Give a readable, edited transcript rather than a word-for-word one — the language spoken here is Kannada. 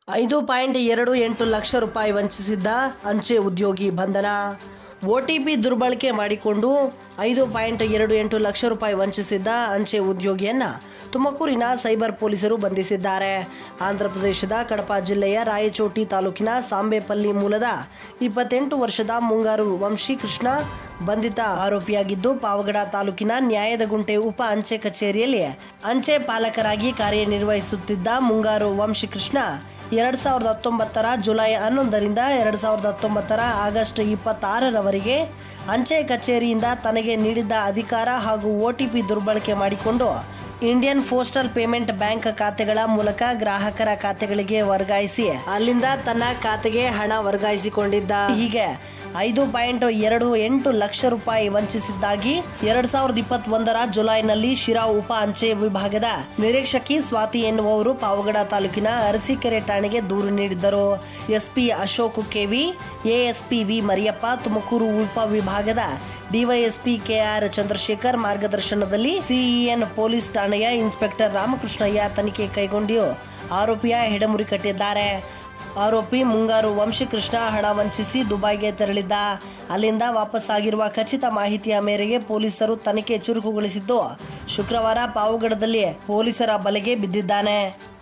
5.28 ಲಕ್ಷ ರೂಪಾಯಿ ವಂಚಿಸಿದ್ದ ಅಂಚೆ ಉದ್ಯೋಗಿ ಬಂಧನ. OTP ದುರ್ಬಳಕೆ ಮಾಡಿಕೊಂಡು 5.28 ಲಕ್ಷ ರೂಪಾಯಿ ವಂಚಿಸಿದ್ದ ಅಂಚೆ ಉದ್ಯೋಗಿಯನ್ನ ತುಮಕೂರಿನ ಸೈಬರ್ ಪೊಲೀಸರು ಬಂಧಿಸಿದ್ದಾರೆ. ಆಂಧ್ರಪ್ರದೇಶದ ಕಡಪ ಜಿಲ್ಲೆಯ ರಾಯಚೋಟಿ ತಾಲೂಕಿನ ಸಾಂಬೇಪಲ್ಲಿ ಮೂಲದ 28 ವರ್ಷದ ಮುಂಗಾರು ವಂಶಿ ಕೃಷ್ಣ ಬಂಧಿತ ಆರೋಪಿಯಾಗಿದ್ದು, ಪಾವಗಡ ತಾಲೂಕಿನ ನ್ಯಾಯದಗುಂಟೆ ಉಪ ಅಂಚೆ ಕಚೇರಿಯಲ್ಲಿ ಅಂಚೆ ಪಾಲಕರಾಗಿ ಕಾರ್ಯನಿರ್ವಹಿಸುತ್ತಿದ್ದ ಮುಂಗಾರು ವಂಶಿ ಕೃಷ್ಣ 2019 ಜುಲೈ 11ರಿಂದ 2019 ಆಗಸ್ಟ್ 26ರವರೆಗೆ ಅಂಚೆ ಕಚೇರಿಯಿಂದ ತನಗೆ ನೀಡಿದ್ದ ಅಧಿಕಾರ ಹಾಗೂ OTP ದುರ್ಬಳಕೆ ಮಾಡಿಕೊಂಡು ಇಂಡಿಯನ್ ಪೋಸ್ಟಲ್ ಪೇಮೆಂಟ್ ಬ್ಯಾಂಕ್ ಖಾತೆಗಳ ಮೂಲಕ ಗ್ರಾಹಕರ ಖಾತೆಗಳಿಗೆ ವರ್ಗಾಯಿಸಿ ಅಲ್ಲಿಂದ ತನ್ನ ಖಾತೆಗೆ ಹಣ ವರ್ಗಾಯಿಸಿಕೊಂಡಿದ್ದ. ಹೀಗೆ 5.28 ಲಕ್ಷ ರೂಪಾಯಿ ವಂಚಿಸಿದ್ದಾಗಿ 2021 ಜುಲೈನಲ್ಲಿ ಶಿರಾ ಉಪ ಅಂಚೆ ವಿಭಾಗದ ನಿರೀಕ್ಷಕಿ ಸ್ವಾತಿ ಎನ್ನುವವರು ಪಾವಗಡ ತಾಲೂಕಿನ ಅರಸೀಕೆರೆ ಠಾಣೆಗೆ ದೂರು ನೀಡಿದ್ದರು. SP Ashok KV, ASP V Mariyappa, Tumakuru ಉಪ ವಿಭಾಗದ DYSP KR ಚಂದ್ರಶೇಖರ್ ಮಾರ್ಗದರ್ಶನದಲ್ಲಿ CEN ಪೊಲೀಸ್ ಠಾಣೆಯ ಇನ್ಸ್ಪೆಕ್ಟರ್ ರಾಮಕೃಷ್ಣಯ್ಯ ತನಿಖೆ ಕೈಗೊಂಡು ಆರೋಪಿಯ ಹೆಡಮುರಿ ಕಟ್ಟಿದ್ದಾರೆ. ಆರೋಪಿ ಮುಂಗಾರು ವಂಶಿ ಕೃಷ್ಣ ಹಣ ವಂಚಿಸಿ ದುಬೈಗೆ ತೆರಳಿದ್ದ. ಅಲ್ಲಿಂದ ವಾಪಸ್ಸಾಗಿರುವ ಖಚಿತ ಮಾಹಿತಿಯ ಮೇರೆಗೆ ಪೊಲೀಸರು ತನಿಖೆ ಚುರುಕುಗೊಳಿಸಿದ್ದು, ಶುಕ್ರವಾರ ಪಾವಗಡದಲ್ಲಿ ಪೊಲೀಸರ ಬಲೆಗೆ ಬಿದ್ದಿದ್ದಾನೆ.